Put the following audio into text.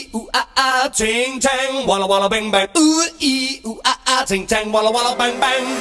ooh ah ah, ting tang, walla walla bang bang. Ooh ee ooh ah ah, ting tang, walla walla bang bang.